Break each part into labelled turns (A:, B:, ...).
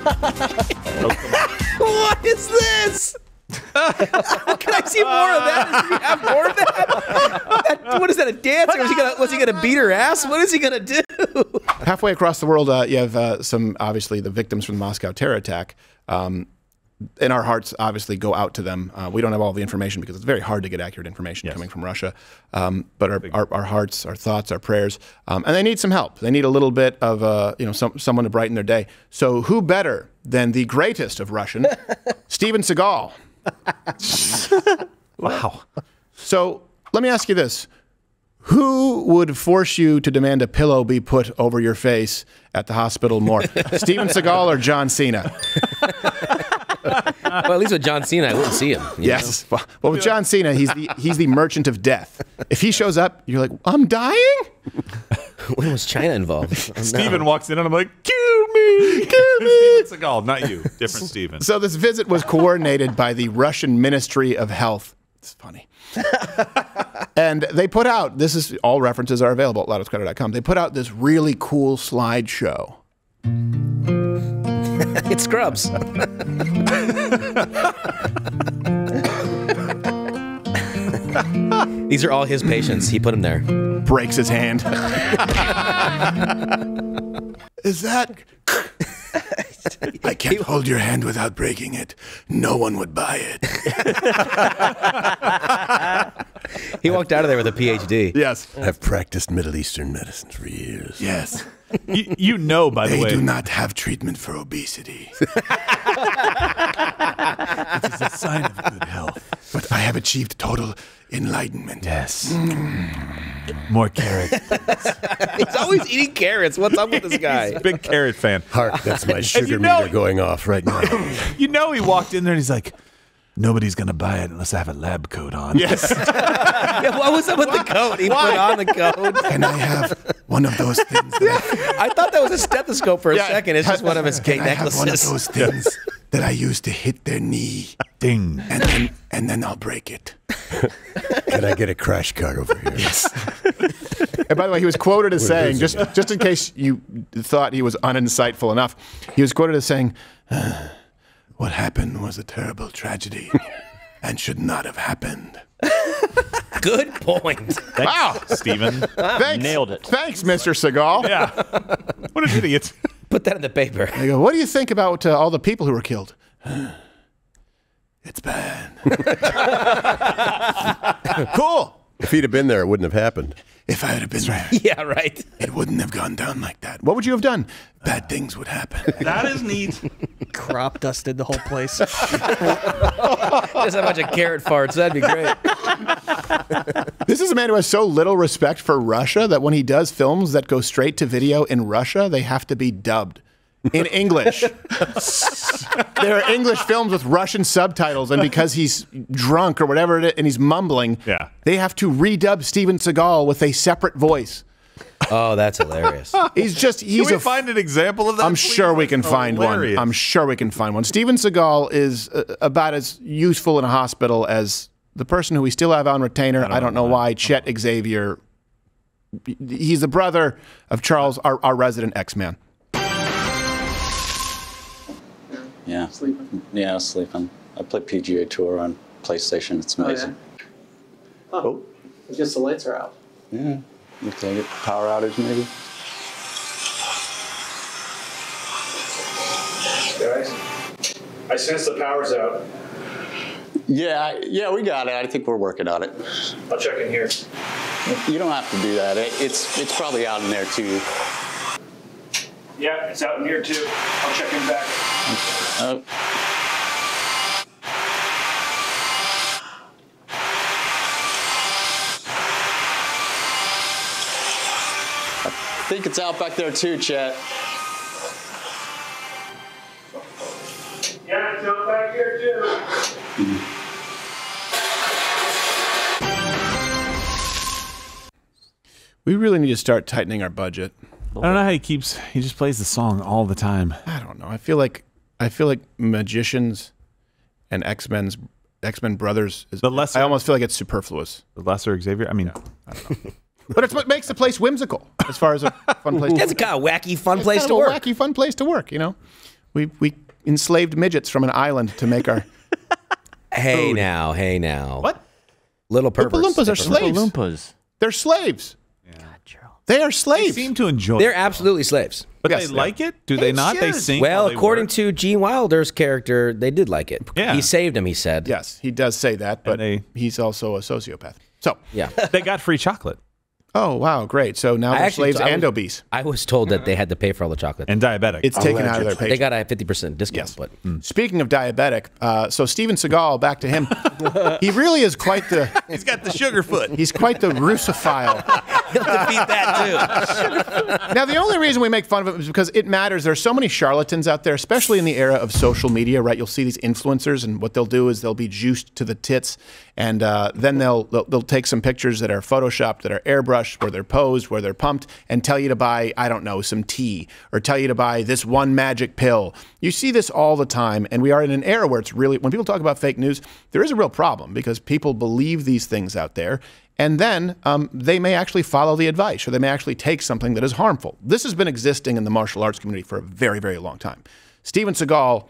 A: What is this? Can I see more of that? Does he have more of that? What is that, a dance? Or was he gonna beat her ass? What is he gonna do?
B: Halfway across the world, you have some, obviously, the victims from the Moscow terror attack. And our hearts obviously go out to them. We don't have all the information because it's very hard to get accurate information coming from Russia. But our hearts, our thoughts, our prayers, and they need some help. They need a little bit of someone to brighten their day. So who better than the greatest of Russian, Steven Seagal?
C: Wow.
B: So let me ask you this. Who would force you to demand a pillow be put over your face at the hospital more? Steven Seagal or John Cena?
A: Well, at least with John Cena, I wouldn't see him.
B: Yes. Know? Well, with John Cena, he's the merchant of death. If he shows up, you're like, I'm dying?
A: When was China involved?
C: Steven walks in and I'm like, kill me! Kill me! Steven Seagal, not you. Different Steven.
B: So this visit was coordinated by the Russian Ministry of Health. It's funny. And they put out, this is, all references are available at loudestcrowder.com. They put out this really cool slideshow.
A: It's Scrubs. These are all his patients. He put them there.
B: Breaks his hand. Is that... I can't hold your hand without breaking it. No one would buy it.
A: He walked out of there with a PhD.
B: Yes.
D: I've practiced Middle Eastern medicine for years.
B: Yes.
C: You know, by the way.
B: They do not have treatment for obesity.
C: This is a sign of good health.
B: But I have achieved total enlightenment.
C: Yes. More carrot.
A: He's always eating carrots. What's up with this guy?
C: He's a big carrot fan.
D: Hark, that's my sugar meter going off right now.
C: You know he walked in there and he's like, nobody's going to buy it unless I have a lab coat on.
B: Yes.
A: Yeah, what was up with the coat? He put on the coat.
B: And I have one of those things.
A: I thought that was a stethoscope for a second. It's just one of his gay necklaces.
B: I have one of those things that I use to hit their knee.
C: Ding.
B: And then I'll break it.
D: Can I get a crash cart over here?
B: Yes. And by the way, he was quoted as saying, just in case you thought he was uninsightful enough, he was quoted as saying, what happened was a terrible tragedy and should not have happened.
A: Good point.
C: Thanks, wow, Steven.
B: Thanks.
E: Nailed it.
B: Thanks, Mr. Seagal.
C: Yeah. What an idiot.
A: Put that in the paper.
B: I go, what do you think about all the people who were killed? It's bad. Cool.
D: If he'd have been there, it wouldn't have happened.
B: If I had been there,
A: yeah, right.
B: It wouldn't have gone down like that. What would you have done? Bad things would happen.
E: That is neat.
F: Crop dusted the whole place.
A: Just a bunch of carrot farts. That'd be great.
B: This is a man who has so little respect for Russia that when he does films that go straight to video in Russia, they have to be dubbed in English. There are English films with Russian subtitles, and because he's drunk or whatever it is, and he's mumbling, they have to redub Steven Seagal with a separate voice.
A: Oh, that's hilarious.
C: Can we find an example of that?
B: I'm sure we can find one. I'm sure we can find one. Steven Seagal is about as useful in a hospital as the person who we still have on retainer. I don't know why. Chet Xavier. He's the brother of Charles, our resident X-Man.
G: Yeah. Sleeping? Yeah, sleeping. I play PGA Tour on PlayStation. It's amazing.
F: Oh, yeah? Oh. I guess the lights are out.
G: Yeah. Looks like a power outage, maybe.
H: Guys, I sense the power's out.
G: Yeah, we got it. I think we're working on it.
H: I'll check in here.
G: You don't have to do that. It's probably out in there, too.
H: Yeah, it's out in here, too. I'll check in back.
G: Oh. I think it's out back there too, Chet.
H: Yeah, it's out back here too.
B: We really need to start tightening our budget.
C: I don't know how he just plays the song all the time.
B: I don't know. I feel like magicians and X-Men brothers is, I almost feel like it's superfluous.
C: The lesser Xavier? I mean,
B: I don't know. But it's what makes the place whimsical as far as a fun place to work.
A: It's kind of wacky, fun place to work.
B: Wacky, fun place to work, you know? We enslaved midgets from an island to make our.
A: Hey now, hey now.
C: What?
A: Little
B: Oompa
A: perverts.
B: Loompas are slaves.
C: Loompas.
B: They're slaves. They are
C: They
B: slaves.
C: seem to enjoy
A: They're
C: it.
A: absolutely slaves.
C: But
B: Yes,
C: they
B: they
C: like it? Do they not? They
B: should.
C: sing
A: Well,
C: while they
A: according
C: work?
A: to Gene Wilder's character, they did like it.
C: Yeah.
A: He saved him, he said.
B: Yes, he does say that, but he's also a sociopath. So,
A: Yeah.
C: They got free chocolate.
B: oh wow, great. So now they're slaves and obese.
A: I was told that they had to pay for all the chocolate.
C: And diabetic.
B: It's taken out of their paycheck.
A: They got a 50% discount.
B: Yes.
A: But
B: Speaking of diabetic, so Steven Seagal, back to him. He really is quite the.
C: He's got the sugar foot.
B: He's quite the Russophile.
A: he'll defeat that too.
B: Now, the only reason we make fun of him is because it matters. There's so many charlatans out there, especially in the era of social media, right? You'll see these influencers, and what they'll do is they'll be juiced to the tits, and then they'll take some pictures that are photoshopped, that are airbrushed, where they're posed, where they're pumped, and tell you to buy, I don't know, some tea, or tell you to buy this one magic pill. You see this all the time, and we are in an era where it's really, when people talk about fake news, there is a real problem because people believe these things out there. And then they may actually follow the advice, or they may actually take something that is harmful. This has been existing in the martial arts community for a very, very long time. Steven Seagal,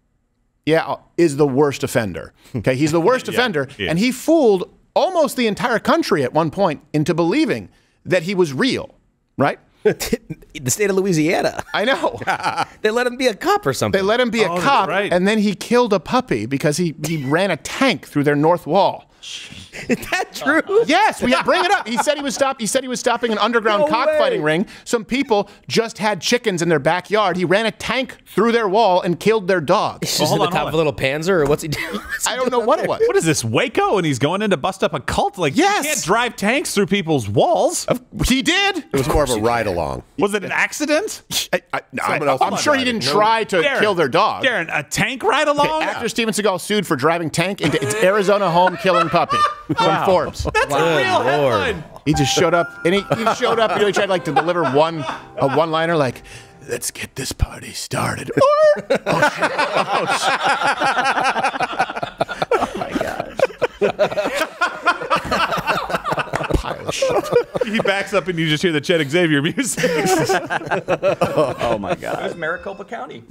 B: is the worst offender. Okay, he's the worst offender, and he fooled almost the entire country at one point into believing that he was real, right?
A: The state of Louisiana.
B: I know.
A: They let him be a cop or something.
B: They let him be a cop,
C: right.
B: and then he killed a puppy because he ran a tank through their north wall.
A: Is that true?
B: Yes, bring it up. He said he was stopping an underground cockfighting ring. Some people just had chickens in their backyard. He ran a tank through their wall and killed their dog.
A: He's just in the top of a little Panzer, or what's he doing?
B: I don't know what it was.
C: What is this, Waco? And he's going in to bust up a cult? Like,
B: Yes.
C: you can't drive tanks through people's walls.
B: He did.
D: It was more of a ride along.
C: Was it an accident?
B: I'm sure he didn't try to kill their dog.
C: Darren, a tank ride along?
B: After Steven Seagal sued for driving tank into its Arizona home, killing puppy from Forbes.
C: That's a real headline.
B: He just showed up, and he showed up. He tried to deliver a one-liner like, "Let's get this party started." Or, pile of shit.
C: He backs up and you just hear the Chet Xavier music.
E: Oh my God. It was Maricopa County.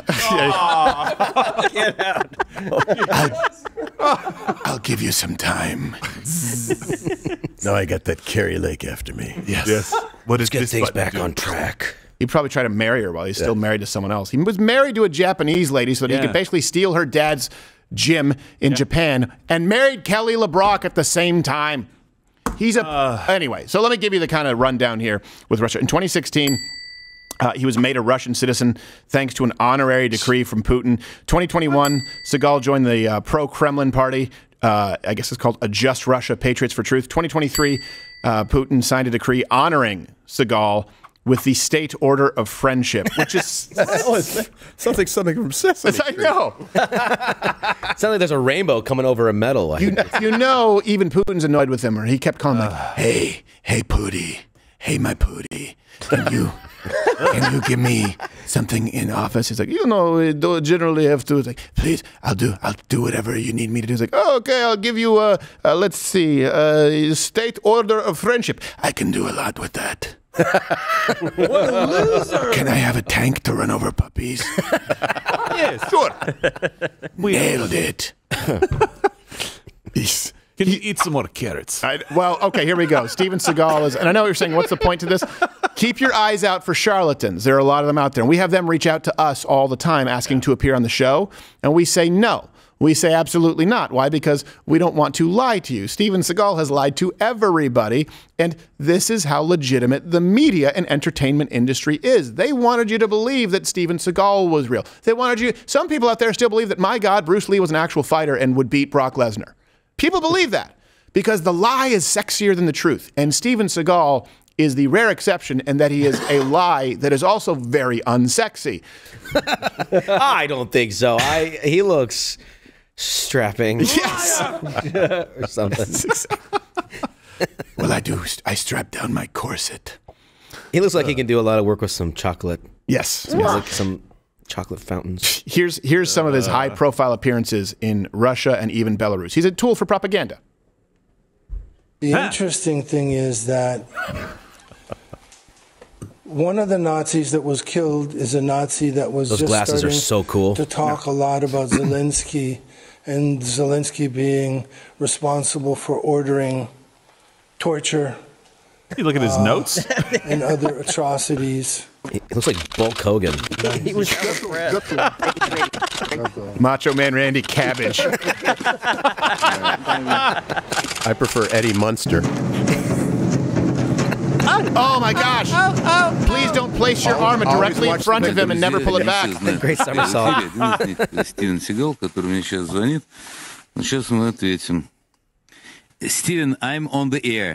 B: I'll give you some time.
D: Now I got that Carrie Lake after me.
C: Yes. What is
A: Get things back on track.
B: He'd probably try to marry her while he's still married to someone else. He was married to a Japanese lady so that he could basically steal her dad's gym in Japan, and married Kelly LeBrock at the same time. He's a anyway. So let me give you the kind of rundown here with Russia. In 2016. He was made a Russian citizen thanks to an honorary decree from Putin. 2021, Seagal joined the pro-Kremlin party. I guess it's called A Just Russia, Patriots for Truth. 2023, Putin signed a decree honoring Seagal with the State Order of Friendship, which is...
D: Sounds like something from Sesame
B: I know.
A: Sounds like there's a rainbow coming over a medal.
B: You know, even Putin's annoyed with him, or he kept calling like, hey, Pootie. Hey, my Pootie. Can you give me something in office? He's like, you don't generally have to. It's like, please, I'll do whatever you need me to do. He's like, oh, okay, I'll give you let's see, State Order of Friendship. I can do a lot with that. What a loser! Can I have a tank to run over puppies?
C: Yes.
B: Sure. Nailed it.
C: Can you eat some more carrots?
B: Well, okay, here we go. Steven Seagal is, and I know what you're saying, what's the point to this? Keep your eyes out for charlatans. There are a lot of them out there. And we have them reach out to us all the time asking to appear on the show. And we say no. We say absolutely not. Why? Because we don't want to lie to you. Steven Seagal has lied to everybody. And this is how legitimate the media and entertainment industry is. They wanted you to believe that Steven Seagal was real. They wanted you, some people out there still believe that, my God, Bruce Lee was an actual fighter and would beat Brock Lesnar. People believe that because the lie is sexier than the truth. And Steven Seagal is the rare exception in that he is a lie that is also very unsexy.
A: I don't think so. He looks strapping.
B: Yes.
A: Or something.
B: Well, I strap down my corset.
A: He looks like he can do a lot of work with some chocolate.
B: Yes.
A: Like some chocolate fountains.
B: Here's some of his high-profile appearances in Russia and even Belarus. He's a tool for propaganda.
I: The interesting thing is that One of the Nazis that was killed is a Nazi that was
A: Those
I: just
A: glasses
I: starting
A: are so cool.
I: to talk a lot about Zelensky, and Zelensky being responsible for ordering torture.
C: You look at his notes
I: and other atrocities.
A: He looks like Bulk Hogan.
F: He was
B: Macho Man Randy Cabbage.
D: I prefer Eddie Munster.
B: Oh my gosh! Please don't place your arm directly in front of him and never pull it back.
A: Great somersault.
J: Стивен Сигал, который мне сейчас звонит. Ну, сейчас мы ответим. Steven, I'm on the air.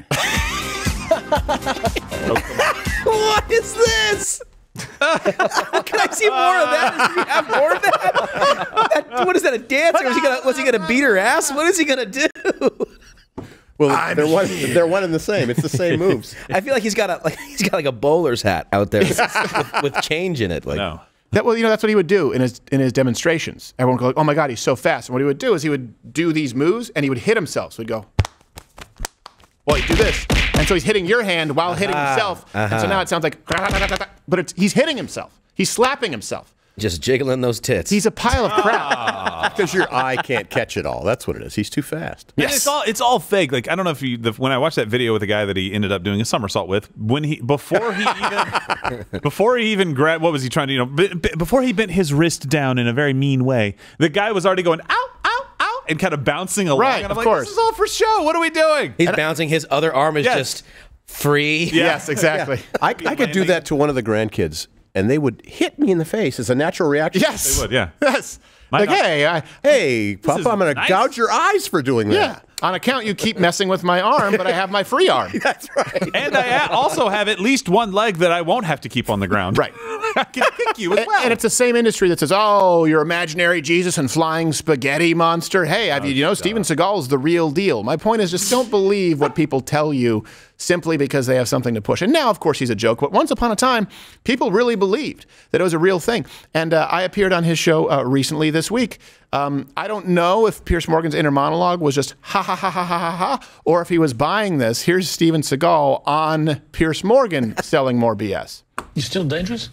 A: What is this? Can I see more of that? Does he have more of that? What is that, a dance? Or was he gonna beat her ass? What is he gonna do?
D: Well, they're one and the same. It's the same moves.
A: I feel like he's got a bowler's hat out there with change in it. Like,
C: No.
B: That's what he would do in his demonstrations. Everyone would go, like, "Oh my God, he's so fast!" And what he would do is he would do these moves and he would hit himself. So he'd go, "Well, he'd do this," and so he's hitting your hand while hitting himself. And so now it sounds like, but he's hitting himself. He's slapping himself.
A: just jiggling those tits.
B: He's a pile of crap.
D: Because your eye can't catch it all. That's what it is. He's too fast.
C: Yes. And it's all fake. Like, I don't know if you, when I watched that video with the guy that he ended up doing a somersault with, before he even grabbed, what was he trying to, before he bent his wrist down in a very mean way, the guy was already going, ow, ow, ow, and kind of bouncing along.
B: Right,
C: and I'm
B: of
C: like,
B: course.
C: this is all for show. What are we doing?
A: He's bouncing. His other arm is just free.
B: Yes, exactly.
D: Yeah. I could do that to one of the grandkids, and they would hit me in the face as a natural reaction.
B: Yes.
C: They would, yeah.
B: Yes. Like, hey, Papa, I'm going to
D: gouge your eyes for doing that.
B: Yeah. On account, you keep messing with my arm, but I have my free arm.
D: That's right.
C: And I also have at least one leg that I won't have to keep on the ground.
B: Right.
C: I can kick you as well.
B: And it's the same industry that says, oh, you're imaginary Jesus and flying spaghetti monster. Hey, Steven Seagal is the real deal. My point is just don't believe what people tell you simply because they have something to push. And now, of course, he's a joke. But once upon a time, people really believed that it was a real thing. And I appeared on his show recently this week. I don't know if Piers Morgan's inner monologue was just ha ha ha ha ha ha ha, or if he was buying this. Here's Steven Seagal on Piers Morgan selling more BS.
K: You still dangerous?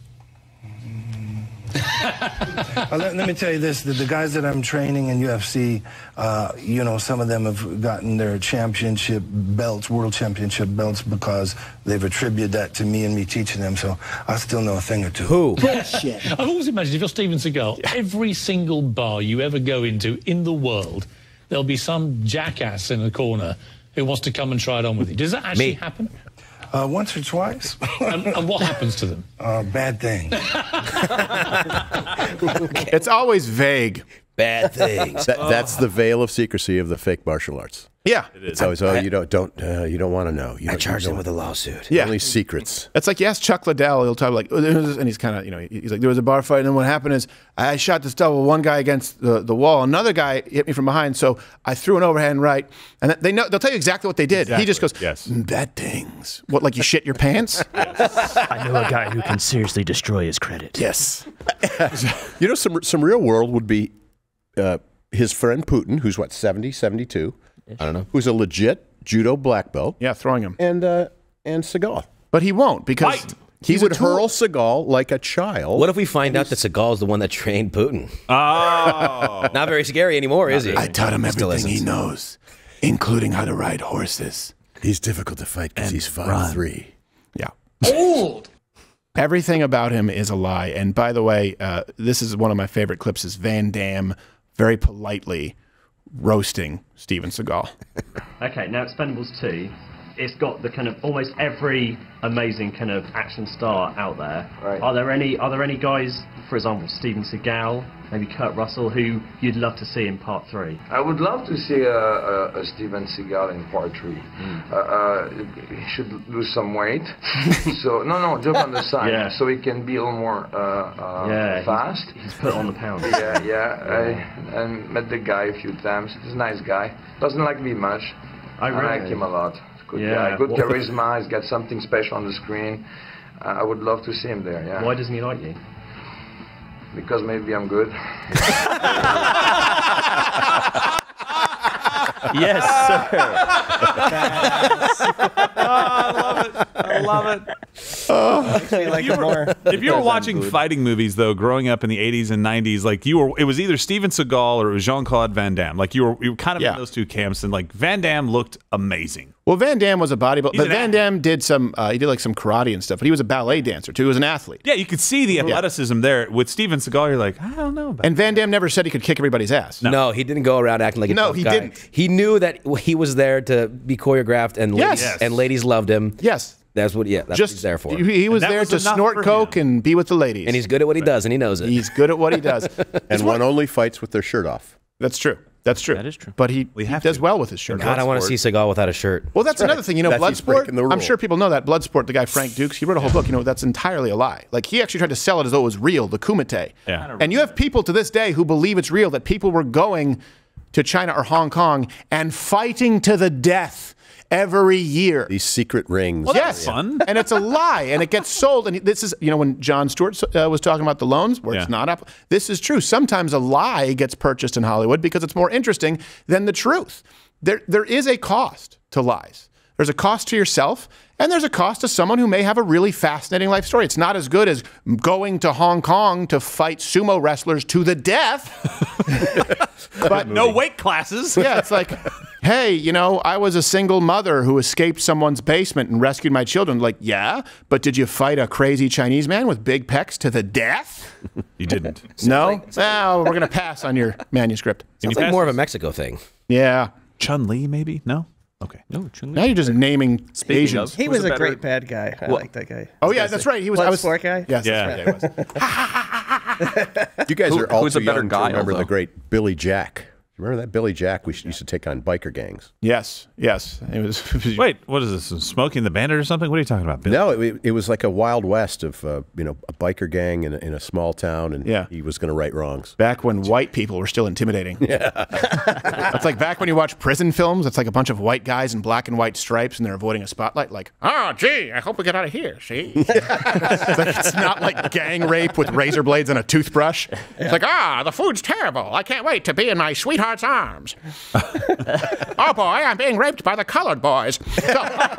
I: Let me tell you this, the guys that I'm training in UFC, some of them have gotten their championship belts, world championship belts, because they've attributed that to me and me teaching them, so I still know a thing or two.
A: Who?
K: Bullshit. I've always imagined if you're Steven Seagal, every single bar you ever go into in the world, there'll be some jackass in the corner who wants to come and try it on with you. Does that actually happen?
I: Once or twice.
K: and what happens to them?
I: Bad things.
B: It's always vague.
A: Bad things.
D: That's the veil of secrecy of the fake martial arts.
B: Yeah.
D: It's always, you don't want to know.
A: I charged him with a lawsuit.
B: Yeah.
D: Only secrets.
B: It's like you ask Chuck Liddell, he'll talk like, and he's kind of, he's like, there was a bar fight, and then what happened is I shot this double, one guy against the wall, another guy hit me from behind, so I threw an overhand right, and they'll tell you exactly what they did.
C: Exactly.
B: He just goes,
C: yes.
B: Bad things. What, like you shit your pants?
F: I know a guy who can seriously destroy his credit.
B: Yes.
D: Some real world would be his friend Putin, who's what, 70, 72?
A: I don't know.
D: Who's a legit judo black belt.
B: Yeah, throwing him.
D: And Seagal.
B: But he won't, because
D: he would hurl Seagal like a child.
A: What if we find out that Seagal is the one that trained Putin?
C: Oh.
A: Not very scary anymore, is he?
B: I taught him everything he knows, including how to ride horses.
D: He's difficult to fight because he's 5'3".
B: Yeah.
K: Old!
B: Everything about him is a lie. And by the way, this is one of my favorite clips, is Van Damme very politely roasting Steven Seagal.
L: Okay, now Expendables 2, it's got the kind of almost every amazing kind of action star out there. Right. Are there any guys, for example, Steven Seagal, maybe Kurt Russell, who you'd love to see in Part 3?
M: I would love to see a Steven Seagal in Part 3. He should lose some weight. So no, joke on the side. Yeah. So he can be a little more fast.
L: He's put on the pound.
M: Yeah. I met the guy a few times. He's a nice guy. Doesn't like me much. I like him a lot. Good guy. Good charisma. He's got something special on the screen. I would love to see him there. Yeah.
L: Why doesn't he like you?
M: Because maybe I'm good.
F: Yes, sir.
C: I love it. If you were watching fighting movies, though, growing up in the 80s and 90s, like it was either Steven Seagal or it was Jean-Claude Van Damme. Like you were kind of in those two camps, and like Van Damme looked amazing.
B: Well, Van Damme was a bodybuilder, but Van Damme did some like some karate and stuff, but he was a ballet dancer too. He was an athlete.
C: Yeah, you could see the athleticism there. With Steven Seagal, you're like, I don't know about
B: And Van Damme never said he could kick everybody's ass.
A: No, he didn't go around acting like a tough guy.
B: Didn't.
A: He knew that he was there to be choreographed, and ladies loved him.
B: Yes.
A: That's what what he's there for.
B: He was there to snort coke and be with the ladies.
A: And he's good at what he does, and he knows it.
B: He's good at what he does.
D: And one only fights with their shirt off.
B: That's true. That's true.
F: That is true.
B: But he does well with his shirt.
A: God, I want to see Seagal without a shirt.
B: Well, that's another thing. You know, Bloodsport, I'm sure people know that. Bloodsport, the guy Frank Dukes, he wrote a whole book. You know, that's entirely a lie. Like, he actually tried to sell it as though it was real, the Kumite.
C: Yeah.
B: And you have people to this day who believe it's real, that people were going to China or Hong Kong and fighting to the death every year.
D: These secret rings.
C: Well, that's fun.
B: And it's a lie, and it gets sold. And this is, you know, when Jon Stewart was talking about the loans, where it's not up, this is true. Sometimes a lie gets purchased in Hollywood because it's more interesting than the truth. There is a cost to lies. There's a cost to yourself, and there's a cost to someone who may have a really fascinating life story. It's not as good as going to Hong Kong to fight sumo wrestlers to the death. But
C: no weight classes.
B: Yeah, it's like, hey, you know, I was a single mother who escaped someone's basement and rescued my children. Like, yeah, but did you fight a crazy Chinese man with big pecs to the death?
C: You didn't.
B: No? Well, we're going to pass on your manuscript.
A: Sounds like more of a Mexico thing.
B: Yeah.
C: Chun-Li, maybe? No? Okay.
F: No, Chun-Li.
B: Now you're just naming Asians.
N: He was a great bad guy. I like that guy.
B: Oh, yeah, that's right. He was. I was
N: Bloodsport guy?
B: Yes,
C: Yeah.
B: that's right. It was.
D: You guys are all
E: who's
D: too
E: a better
D: young
E: guy,
D: to remember
E: although?
D: the great Billy Jack. Remember that Billy Jack? We used to take on biker gangs.
B: Yes, yes. It was.
C: Wait, what is this? Smoking the Bandit or something? What are you talking about, Bill?
D: No, it was like a Wild West of you know, a biker gang in a small town, and he was going to right wrongs.
B: Back when white people were still intimidating. Yeah. It's like back when you watch prison films. It's like a bunch of white guys in black and white stripes, and they're avoiding a spotlight. Like, oh, gee, I hope we get out of here. See, it's not like gang rape with razor blades and a toothbrush. It's like, the food's terrible. I can't wait to be in my sweetheart's arms. Oh boy, I'm being raped by the colored boys. So,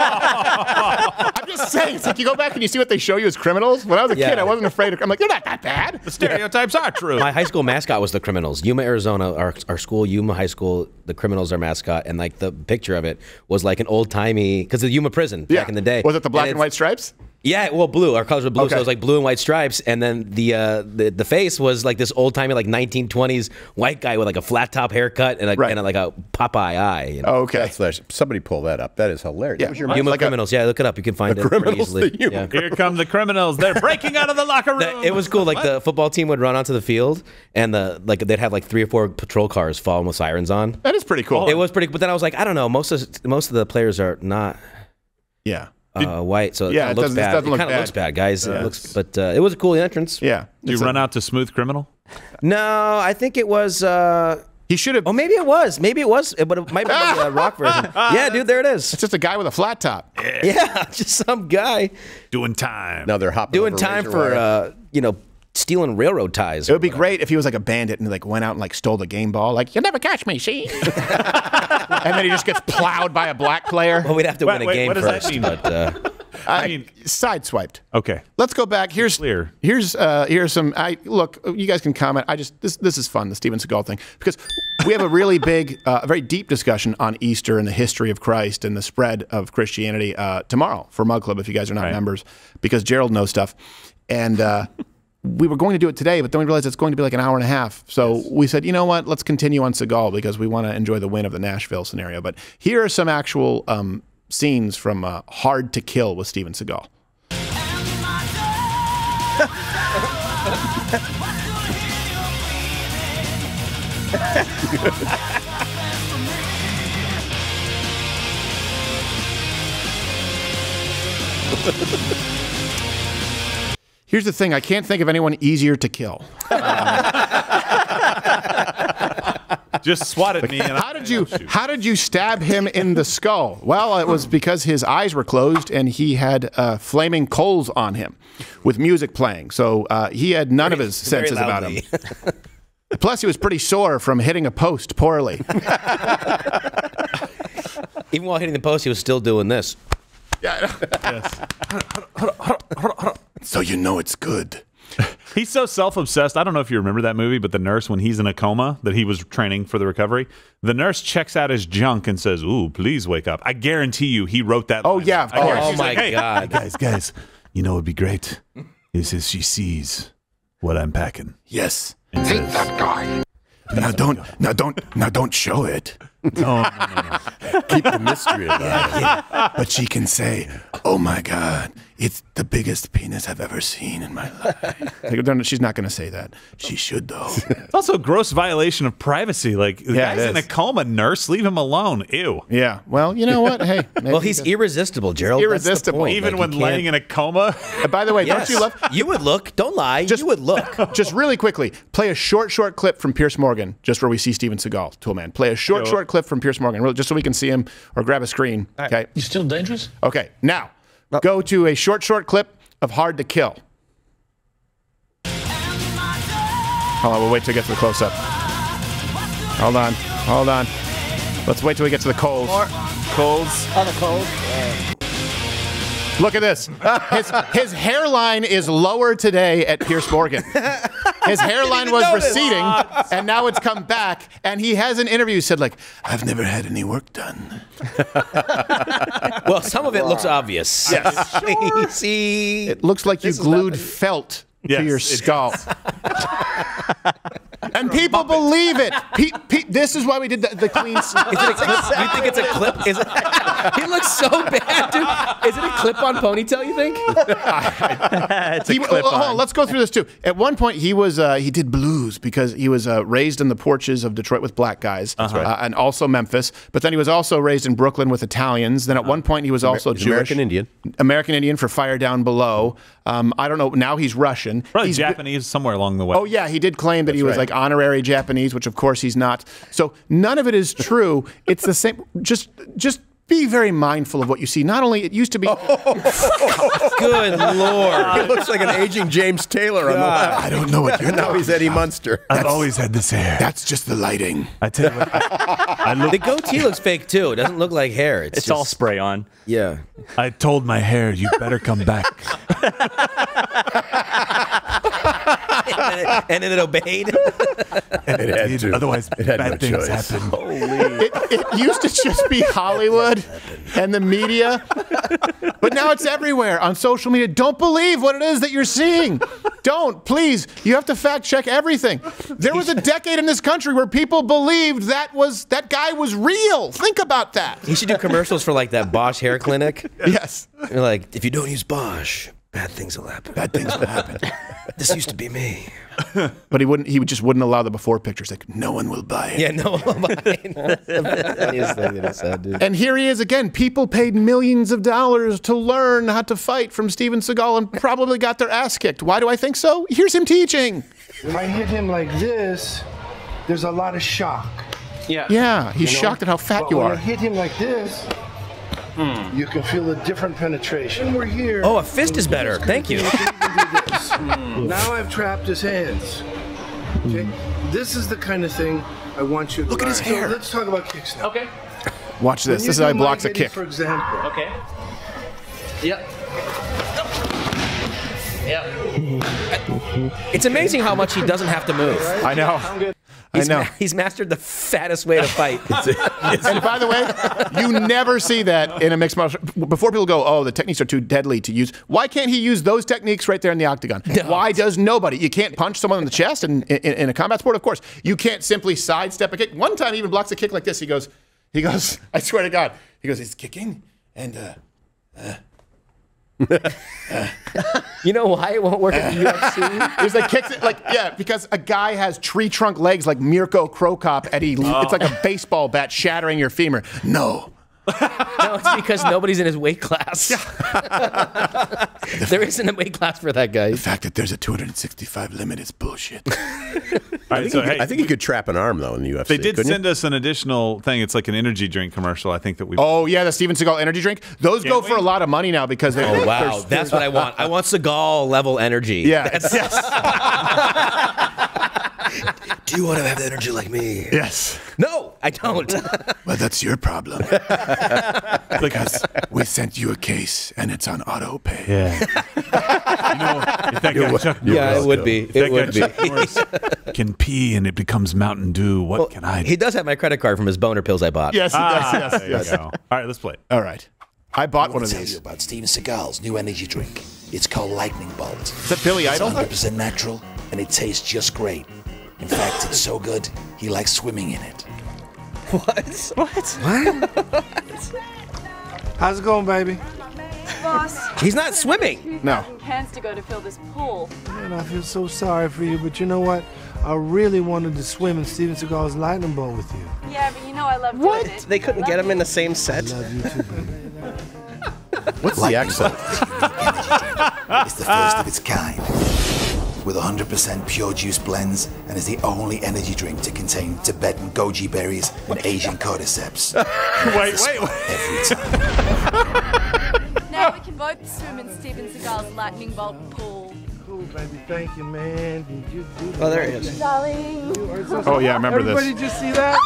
B: I'm just saying, it's like you go back and you see what they show you as criminals. When I was a kid, I wasn't afraid of. I'm like, you're not that bad.
C: The stereotypes are true.
A: My high school mascot was the Criminals. Yuma, Arizona, our school, Yuma High School, the Criminals are mascot, and like the picture of it was like an old timey, because of the Yuma prison back in the day.
B: Was it the black and white stripes?
A: Yeah, well, blue. Our colors were blue, so it was like blue and white stripes, and then the face was like this old timey, like 1920s white guy with like a flat top haircut and like a Popeye eye. You know?
B: Oh, okay,
D: somebody pull that up. That is hilarious.
A: Yeah.
D: That was your
A: Yuma Criminals. Yeah, look it up. You can find it pretty easily. Yeah.
C: Here come the criminals. They're breaking out of the locker room.
A: It was cool. Like the football team would run onto the field, and they'd have like 3 or 4 patrol cars following with sirens on.
B: That is pretty cool.
A: It was pretty. But then I was like, I don't know. Most of the players are not.
B: Yeah.
A: White, so it kind of looks bad. It kind of looks bad, guys. It looks, but it was a cool entrance.
B: Yeah.
C: Did you run out to Smooth Criminal?
A: No, I think it was.
B: He should have.
A: Oh, maybe it was. Maybe it was. But it might be the rock version. Yeah, dude, there it is.
B: It's just a guy with a flat top.
A: Yeah, just some guy
C: doing time.
D: Now they're hopping.
A: Doing time for stealing railroad ties.
B: It would be great if he was like a bandit and like went out and like stole the game ball. Like, you'll never catch me, see? And then he just gets plowed by a black player.
A: Well, we'd have to win a game
C: what does
A: first.
C: That mean?
A: But,
B: I mean, sideswiped.
C: Okay.
B: Let's go back. Here's some. Look, you guys can comment. This is fun, the Steven Seagal thing, because we have a really big, very deep discussion on Easter and the history of Christ and the spread of Christianity tomorrow for Mug Club, if you guys are not members, because Gerald knows stuff. And we were going to do it today, but then we realized it's going to be like an hour and a half. So we said, you know what, let's continue on Seagal because we want to enjoy the win of the Nashville scenario. But here are some actual scenes from Hard to Kill with Steven Seagal. Here's the thing, I can't think of anyone easier to kill.
C: Just swatted me. And
B: how did you stab him in the skull? Well, it was because his eyes were closed and he had flaming coals on him with music playing. So he had none of his senses about him. Plus, he was pretty sore from hitting a post poorly.
A: Even while hitting the post, he was still doing this.
C: Yes.
B: So you know it's good.
C: He's so self-obsessed. I don't know if you remember that movie, but the nurse, when he's in a coma that he was training for the recovery, the nurse checks out his junk and says, "Ooh, please wake up." I guarantee you he wrote that.
B: Oh, yeah, of course.
A: Oh, my
C: hey,
A: God.
C: Guys, you know what would be great? Is if she sees what I'm packing.
B: Yes.
C: And
B: Hate
C: says,
B: that guy. Now don't show it.
C: No.
D: Keep the mystery alive.
B: But she can say, "Oh my God, it's the biggest penis I've ever seen in my life." She's not going to say that. She should, though.
C: It's also a gross violation of privacy. Like, the guy's in a coma, nurse. Leave him alone. Ew.
B: Yeah. Well, you know what? Hey.
A: Well, he's irresistible, Gerald.
B: Irresistible.
A: That's the point.
C: Even
A: Like,
C: when
A: you can't-
C: laying in a coma.
B: By the way,
A: Yes.
B: don't you love?
A: You would look. Don't lie. You would look.
B: Just really quickly, play a short clip from Pierce Morgan, just where we see Steven Seagal, Toolman. Play a short clip from Pierce Morgan, really, just so we can see him, or grab a screen. Okay.
K: You still dangerous?
B: Okay. Now, go to a short clip of Hard to Kill. Hold on, we'll wait till we get to the close-up. Hold on. Let's wait till we get to the coals. Coals.
N: Oh, the cold.
B: Look at this. His hairline is lower today at Pierce Morgan. His hairline was receding, and now it's come back. And he has an interview said, like, "I've never had any work done."
A: Well, some of it looks obvious.
B: Yes.
A: See,
B: it looks like you glued felt
C: Yes,
B: to your skull. And people believe it. This is why we did the clean.
A: Is it a clip? You think it's a clip? Is it? He looks so bad, dude. Is it a clip-on ponytail? You think?
F: It's a clip
B: hold
F: on.
B: on, let's go through this too. At one point, he did blues because he was raised in the porches of Detroit with black guys, and also Memphis. But then he was also raised in Brooklyn with Italians. Then at one point, he was also Jewish. American Indian for Fire Down Below. I don't know. Now he's Russian.
C: Probably Japanese somewhere along the way.
B: Oh yeah, he did claim that he was like honorary Japanese, which of course he's not. So none of it is true. It's the same. Just be very mindful of what you see. Not only it used to be.
A: Good Lord.
D: He looks like an aging James Taylor on the left.
B: I don't know what you're
D: Now he's Eddie Munster.
C: I've always had this hair.
B: That's just the lighting.
C: I tell you what.
A: The goatee looks fake too. It doesn't look like hair.
F: It's all spray on.
A: Yeah.
C: I told my hair, you better come back.
A: And then it obeyed.
D: And it had to.
C: Otherwise,
D: it had
C: bad
D: no
C: things
D: choice.
C: happen.
B: It used to just be Hollywood and the media, but now it's everywhere on social media. Don't believe what it is that you're seeing. Don't, please. You have to fact check everything. There was a decade in this country where people believed that guy was real. Think about that.
A: He should do commercials for like that Bosch hair clinic.
B: Yes.
A: You're like, if you don't use Bosch, bad things will happen.
B: Bad things will happen.
A: This used to be me.
B: But he just wouldn't allow the before pictures. Like, no one will buy it.
A: Yeah, no one will buy it. That's the funniest thing that he said, dude.
B: And here he is again. People paid millions of dollars to learn how to fight from Steven Seagal and probably got their ass kicked. Why do I think so? Here's him teaching.
I: If I hit him like this, there's a lot of shock.
B: Yeah, he's shocked at how fat
I: But
B: you
I: when
B: are.
I: I hit him like this, you can feel a different penetration. When we're here.
A: Oh, a fist is better. Thank you.
I: Now I've trapped his hands. Okay? This is the kind of thing I want you to
B: Look at his
I: learn. So
B: hair.
I: let's talk about kicks now.
E: Okay.
B: Watch this.
I: When
B: This is
I: you
B: how he
I: do
B: blocks a
I: my hitting,
B: kick.
I: For example.
E: Okay. Yep. Yep.
A: It's amazing how much he doesn't have to move.
B: I know.
A: He's mastered the fattest way to fight.
B: And by the way, you never see that in a mixed martial art. Before people go, oh, the techniques are too deadly to use. Why can't he use those techniques right there in the octagon? Why does nobody? You can't punch someone in the chest in a combat sport, of course. You can't simply sidestep a kick. One time he even blocks a kick like this. He goes, I swear to God. He goes, he's kicking and
A: You know why it won't work at the UFC?
B: There's like kicks, because a guy has tree trunk legs like Mirko Krokop, and it's like a baseball bat shattering your femur. No,
A: it's because nobody's in his weight class. There isn't a weight class for that guy.
B: The fact that there's a 265 limit is bullshit.
D: I think he could trap an arm though in the UFC.
C: They did send us an additional thing. It's like an energy drink commercial. I think that we.
B: Oh yeah, the Steven Seagal energy drink. Those go for a lot of money now because they.
A: Oh wow, that's what I want. I want Seagal level energy.
B: Yeah.
A: Do you want to have the energy like me?
B: Yes.
A: No, I don't.
B: Well, that's your problem. Because we sent you a case and it's on auto pay.
C: Yeah. You know, if that guy Chuck
A: Yeah, it would be.
C: If that
A: It would
C: guy Chuck
A: be.
C: Norris can pee and it becomes Mountain Dew, what can I do?
A: He does have my credit card from his boner pills I bought.
B: Yes, he does.
C: There you go. All right, let's play it.
B: All right. I bought one
O: I
B: of
O: tell
B: these.
O: you about Steven Seagal's new energy drink. It's called Lightning Bolt.
B: Is that Billy Idol?
O: It's 100% natural, and it tastes just great. In fact, it's so good, he likes swimming in it.
N: What?
A: What?
I: How's it going, baby?
P: Boss.
A: He's not swimming.
B: No.
P: Cans to go to fill this pool.
I: Man, I feel so sorry for you, but you know what? I really wanted to swim in Steven Seagal's lightning bolt with you.
P: Yeah, but you know I love
N: What?
P: doing it.
N: They couldn't get him in the same set?
I: I love you too, baby.
D: What's the accent?
O: It's the first of its kind. With 100% pure juice blends and is the only energy drink to contain Tibetan goji berries and Asian cordyceps.
C: Wait.
O: Every time.
P: Now we can both swim in Steven Seagal's lightning bolt pool.
I: Cool, baby. Thank you, man. You do
N: Oh, there he is.
P: Darling.
B: Oh, yeah, I remember this.
I: Everybody just see that?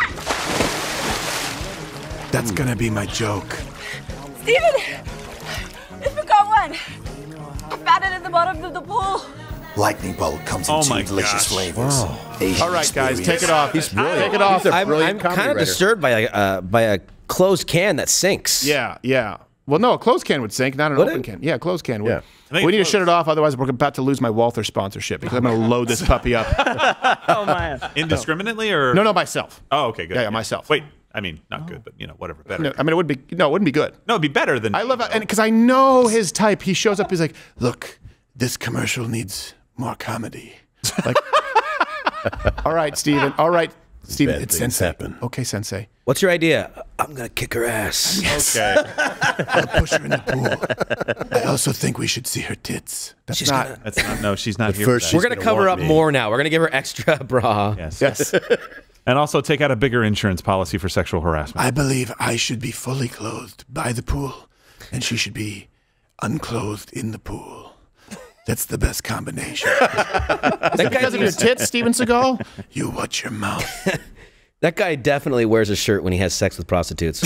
B: That's going to be my joke.
P: Steven! I forgot one. I found it at the bottom of the pool.
O: Lightning Bolt comes in two delicious flavors. Asian
B: All right, guys, take it off.
D: He's brilliant.
B: Take it off.
D: He's a
A: I'm
D: brilliant comedy
A: kind of
D: writer.
A: disturbed by a closed can that sinks.
B: Yeah. Well, no, a closed can would sink, not an
A: Would
B: open
A: it?
B: can. Yeah, a closed can would.
D: Yeah.
B: We need to shut it off, otherwise we're about to lose my Walther sponsorship because I'm going to load this puppy up.
E: Oh, man.
C: Indiscriminately or?
B: No, myself.
C: Oh, okay, good.
B: Yeah, myself.
C: Wait, I mean, not good, but, you know, whatever, better.
B: No, I mean, it wouldn't be good.
C: No, it'd be better than...
B: I love it, and because I know his type. He shows up, he's like, look, this commercial needs more comedy. Like, all right, Steven.
D: Bad
B: It's
D: things
B: Sensei.
D: happen.
B: Okay, Sensei.
A: What's your idea? I'm gonna kick her ass.
C: Okay.
B: I'll push her in the pool. I also think we should see her tits. That's
A: She's
B: not.
A: gonna-
C: That's not... No, she's not
D: But
C: here
D: first
C: for
A: We're
C: that.
A: gonna cover up more now. We're gonna give her extra bra.
C: Yes.
B: Yes.
C: And also take out a bigger insurance policy for sexual harassment.
B: I believe I should be fully clothed by the pool, and she should be unclothed in the pool. That's the best combination.
A: That guy,
B: Because of your tits, Steven Seagal? You watch your mouth.
A: that guy definitely wears a shirt when he has sex with prostitutes.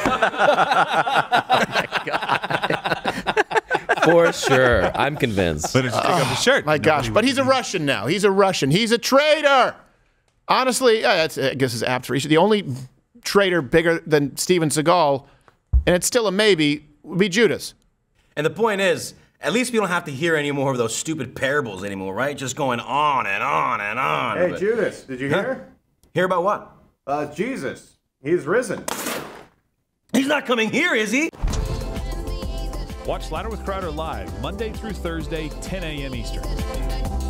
A: For sure. I'm convinced.
C: But did you take off his shirt?
B: My gosh. But he's a Russian now. He's a Russian. He's a traitor. Honestly, I guess it's apt for each. The only traitor bigger than Steven Seagal, and it's still a maybe, would be Judas.
Q: And the point is, at least we don't have to hear any more of those stupid parables anymore, right? Just going on and on and on.
R: Hey, Judas, did you hear?
Q: Hear about what?
R: Jesus. He's risen.
Q: He's not coming here, is he?
C: Watch Louder with Crowder live Monday through Thursday, 10 a.m. Eastern.